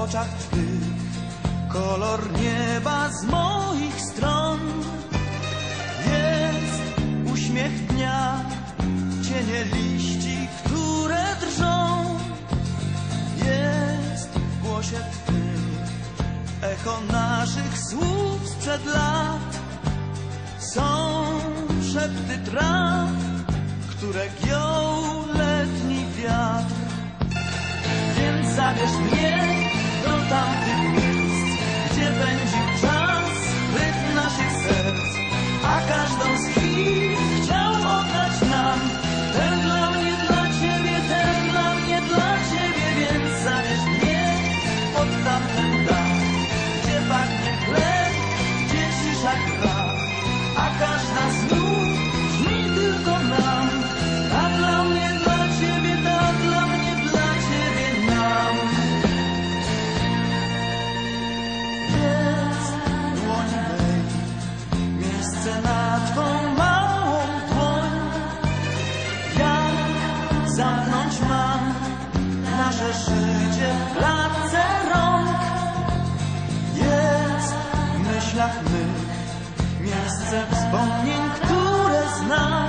oczach twych, kolor nieba z moich stron. Jest uśmiech dnia, cienie liści, które drżą. Jest w głosie twym echo naszych słów sprzed lat. Są szepty traw, które giął letni wiatr. Więc zabierz mnie do tamtych miejsc, gdzie pędził czas, rytm naszych serc, a każdą z chwil chciał oddać nam. Ten dla mnie, dla ciebie, ten dla mnie, dla ciebie. Więc zabierz mnie pod tamten dach, gdzie pachnie chleb, gdzie cisza gra, a każda z nut brzmi tylko nam. A dla mnie, dla ciebie, a dla mnie, dla ciebie nam. Jest dłoń mej, miejsce na twą małą dłoń. Jak zamknąć mam nasze życie w klatce rąk? Jest w myślach mych miejsce wspomnień, które znam.